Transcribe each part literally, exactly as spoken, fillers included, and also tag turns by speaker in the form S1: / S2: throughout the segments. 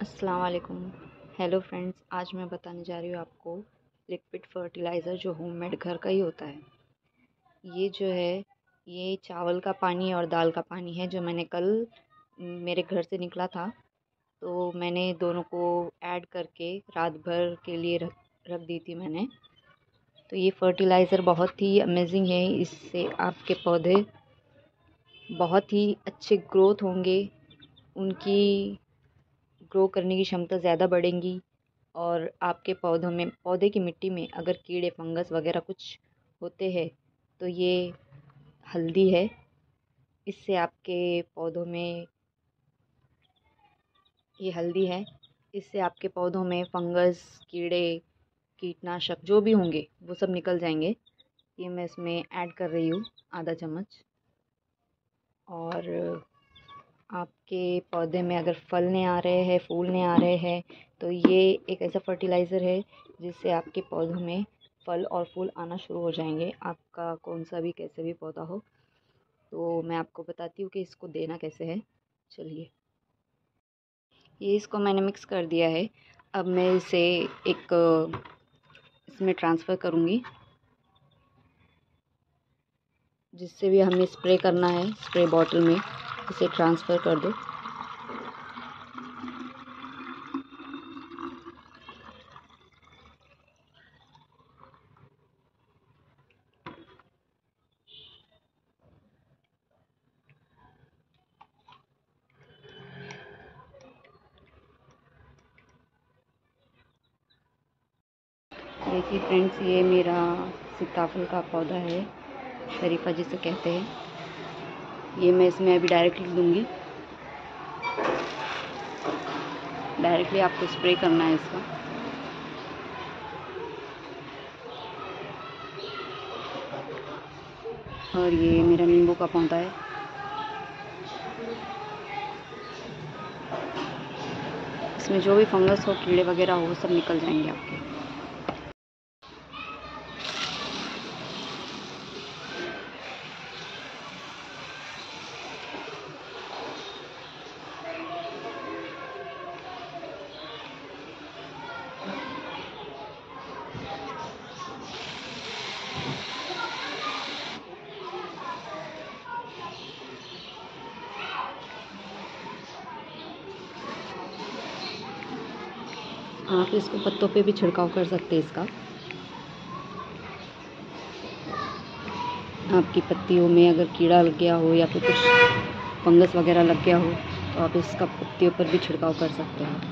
S1: अस्सलाम वालेकुम। Hello friends, आज मैं बताने जा रही हूँ आपको लिक्विड फर्टिलाइज़र जो होममेड घर का ही होता है। ये जो है ये चावल का पानी और दाल का पानी है जो मैंने कल मेरे घर से निकला था, तो मैंने दोनों को ऐड करके रात भर के लिए रख रख दी थी मैंने। तो ये फर्टिलाइज़र बहुत ही अमेजिंग है, इससे आपके पौधे बहुत ही अच्छे ग्रोथ होंगे, उनकी ग्रो करने की क्षमता ज़्यादा बढ़ेंगी और आपके पौधों में पौधे की मिट्टी में अगर कीड़े फंगस वगैरह कुछ होते हैं तो ये हल्दी है, इससे आपके पौधों में ये हल्दी है इससे आपके पौधों में फंगस, कीड़े, कीटनाशक जो भी होंगे वो सब निकल जाएंगे। ये मैं इसमें ऐड कर रही हूँ आधा चम्मच। और आपके पौधे में अगर फल नहीं आ रहे हैं, फूल नहीं आ रहे हैं, तो ये एक ऐसा फर्टिलाइज़र है जिससे आपके पौधों में फल और फूल आना शुरू हो जाएंगे, आपका कौन सा भी कैसे भी पौधा हो। तो मैं आपको बताती हूँ कि इसको देना कैसे है। चलिए, ये इसको मैंने मिक्स कर दिया है। अब मैं इसे एक इसमें ट्रांसफ़र करूँगी, जिससे भी हमें स्प्रे करना है स्प्रे बॉटल में इसे ट्रांसफ़र कर दो। देखिए फ्रेंड्स, ये मेरा सीताफल का पौधा है, शरीफा जिसे कहते हैं। ये मैं इसमें अभी डायरेक्टली दूंगी। डायरेक्टली आपको स्प्रे करना है इसका। और ये मेरा नींबू का पौधा है, इसमें जो भी फंगस हो, कीड़े वगैरह हो, वो सब निकल जाएंगे आपके। आप इसको पत्तों पे भी छिड़काव कर सकते हैं इसका। आपकी पत्तियों में अगर कीड़ा लग गया हो या फिर कुछ फंगस वगैरह लग गया हो तो आप इसका पत्तियों पर भी छिड़काव कर सकते हैं।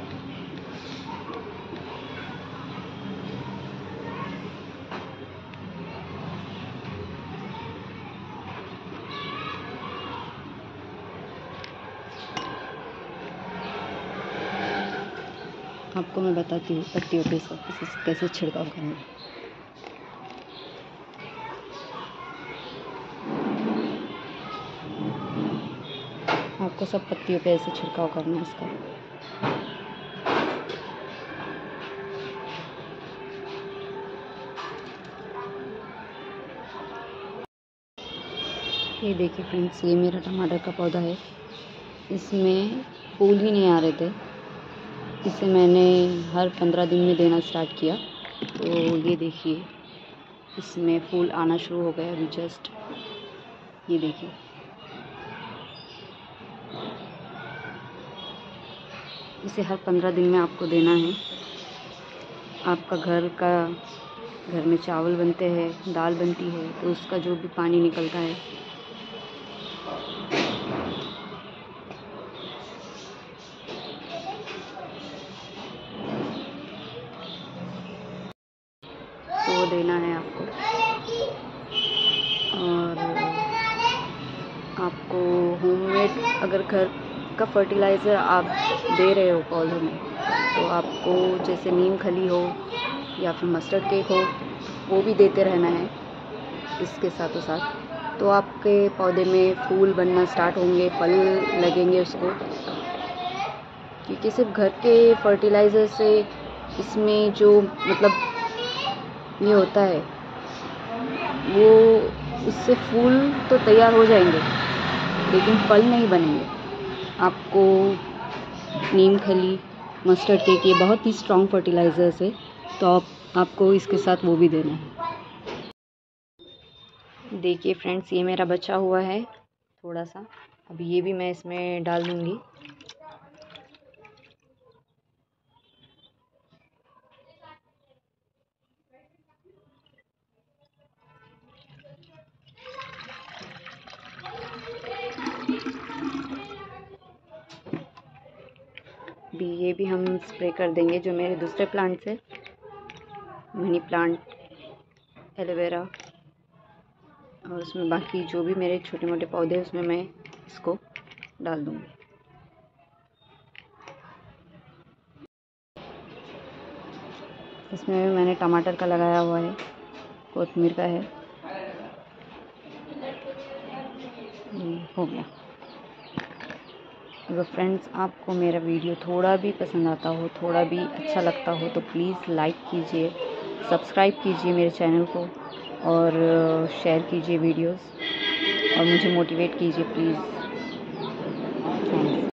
S1: आपको मैं बताती हूँ पत्तियों पे इसका कैसे छिड़काव करना है। आपको सब पत्तियों पे ऐसे छिड़काव करना है इसका। ये देखिए फ्रेंड्स, ये मेरा टमाटर का पौधा है, इसमें फूल ही नहीं आ रहे थे। इसे मैंने हर पंद्रह दिन में देना स्टार्ट किया, तो ये देखिए इसमें फूल आना शुरू हो गया अभी जस्ट। ये देखिए, इसे हर पंद्रह दिन में आपको देना है। आपका घर का घर में चावल बनते हैं, दाल बनती है, तो उसका जो भी पानी निकलता है तो वो देना है आपको। और आपको होममेड अगर घर का फर्टिलाइज़र आप दे रहे हो पौधों में, तो आपको जैसे नीम खली हो या फिर मस्टर्ड केक हो, वो भी देते रहना है इसके साथों साथ। तो आपके पौधे में फूल बनना स्टार्ट होंगे, फल लगेंगे उसको। क्योंकि सिर्फ घर के फर्टिलाइज़र से इसमें जो मतलब ये होता है, वो उससे फूल तो तैयार हो जाएंगे लेकिन फल नहीं बनेंगे। आपको नीम खली, मस्टर्ड केक, ये बहुत ही स्ट्रॉन्ग फर्टिलाइज़र्स है, तो आप आपको इसके साथ वो भी देना है। देखिए फ्रेंड्स, ये मेरा बचा हुआ है थोड़ा सा, अब ये भी मैं इसमें डाल दूँगी। भी ये भी हम स्प्रे कर देंगे जो मेरे दूसरे प्लांट्स है, मनी प्लांट, एलोवेरा, और उसमें बाकी जो भी मेरे छोटे मोटे पौधे हैं उसमें मैं इसको डाल दूँगी। इसमें भी मैंने टमाटर का लगाया हुआ है, कोतमीर का है, हो गया। अगर फ्रेंड्स आपको मेरा वीडियो थोड़ा भी पसंद आता हो, थोड़ा भी अच्छा लगता हो, तो प्लीज़ लाइक कीजिए, सब्सक्राइब कीजिए मेरे चैनल को और शेयर कीजिए वीडियोस और मुझे मोटिवेट कीजिए प्लीज़।